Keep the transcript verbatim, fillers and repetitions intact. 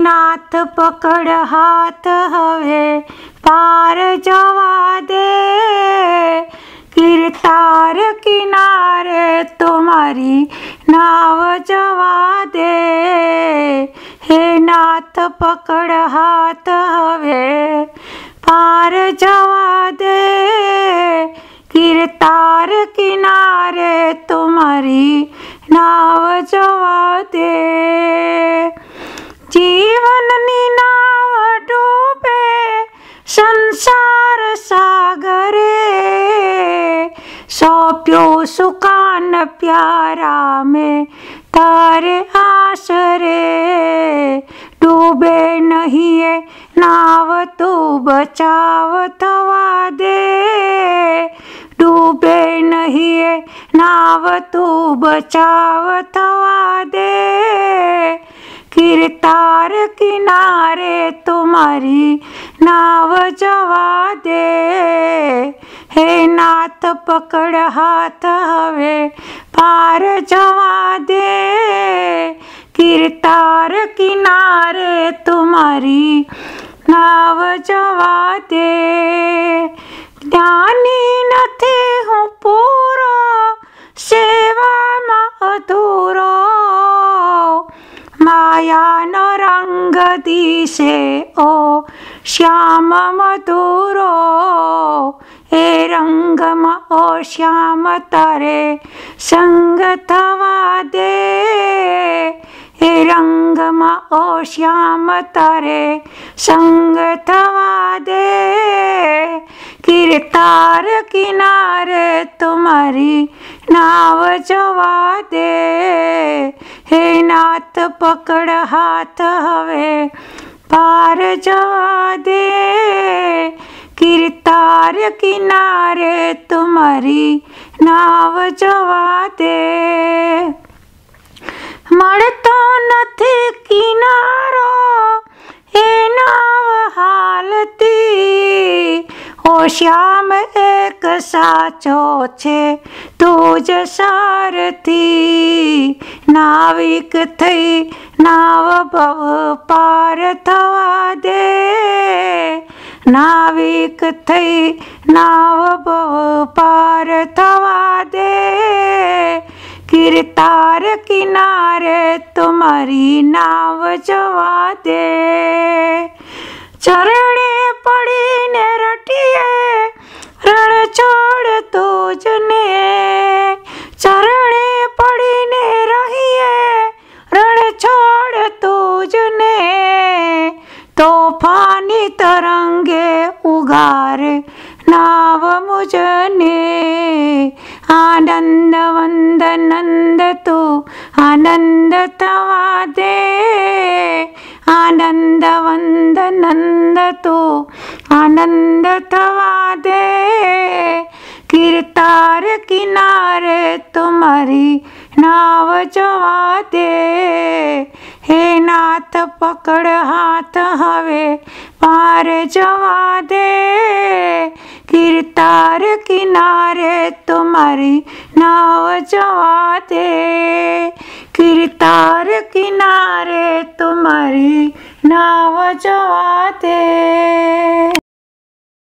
नाथ पकड़ हाथ हवे पार जवा दे, किरतार किनारे तुम्हारी नाव जवा दे। हे नाथ पकड़ हाथ हवे पार जवा दे, किरतार किनारे तुम्हारी नाव जवा दे। जीवन नी नाव डूबे संसार सागरे, सौंप्यो सुकान प्यारा में तारे आसरे। डूबे नहीं है नाव तू बचाव थवा दे, डूबे नहीं है नाव तू बचाव थवा दे, किरतार किनारे तुम्हारी नाव जवा दे। हे नाथ पकड़ हाथ हवे पार जवा दे, किरतार किनारे तुम्हारी नाव जवा दे। ज्ञानी नथी हूँ पूरो सेवा में अधूरो, माया न रंग दिसे ओ श्याम मधुरो। ए रंग म ओ श्याम तारे संग थवा दे, ए रंग म ओ श्याम तारे संग थवा दे, किरतार किनारे तुम्हारी नाव जवा दे। हे नाथ पकड़ हाथ हवे पार जवा दे, किरतार किनारे तुम्हारी नाव जवा दे। मळतो नथी किनारो ए नाव हालती, ओ श्याम एक साचो छे तुज सारथी। नाविक थई नाव भव पार थवा दे, नाविक थई नाव भव पार थवा दे, किरतार किनारे तुम्हारी नाव जवा दे। चरणे पड़ी ने रटिए रण छोड़ तुझने, चरणे पड़ी ने रहिए रण छोड़ तुझने। तूफानी तरंगे उगार नाव मुझने, आनंद वंद नंद तू आनंद थवा दे, आनंद वंद नंद तू आनंद थवा दे, किरतार किनारे तुम्हारी नाव जवा दे। हे नाथ पकड़ हाथ हवे पार जवा दे, किरतार किनारे तुम्हारी नाव जवा दे, किरतार किनारे तुम्हारी नाव जवा दे।